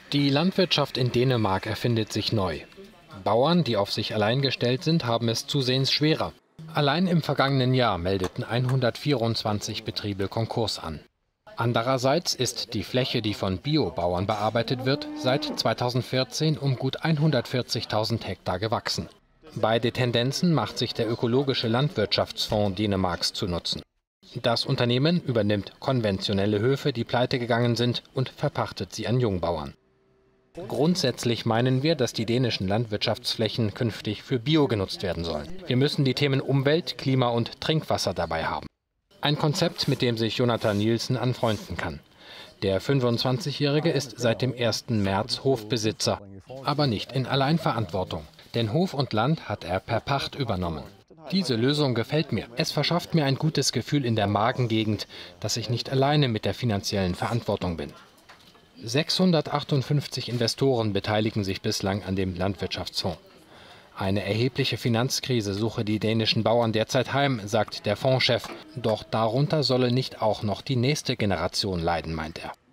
Die Landwirtschaft in Dänemark erfindet sich neu. Bauern, die auf sich allein gestellt sind, haben es zusehends schwerer. Allein im vergangenen Jahr meldeten 124 Betriebe Konkurs an. Andererseits ist die Fläche, die von Biobauern bearbeitet wird, seit 2014 um gut 140.000 Hektar gewachsen. Beide Tendenzen macht sich der ökologische Landwirtschaftsfonds Dänemarks zu nutzen. Das Unternehmen übernimmt konventionelle Höfe, die pleitegegangen sind, und verpachtet sie an Jungbauern. Grundsätzlich meinen wir, dass die dänischen Landwirtschaftsflächen künftig für Bio genutzt werden sollen. Wir müssen die Themen Umwelt, Klima und Trinkwasser dabei haben. Ein Konzept, mit dem sich Jonathan Nielsen anfreunden kann. Der 25-Jährige ist seit dem 1. März Hofbesitzer, aber nicht in Alleinverantwortung. Denn Hof und Land hat er per Pacht übernommen. Diese Lösung gefällt mir. Es verschafft mir ein gutes Gefühl in der Magengegend, dass ich nicht alleine mit der finanziellen Verantwortung bin. 658 Investoren beteiligen sich bislang an dem Landwirtschaftsfonds. Eine erhebliche Finanzkrise suche die dänischen Bauern derzeit heim, sagt der Fondschef. Doch darunter solle nicht auch noch die nächste Generation leiden, meint er.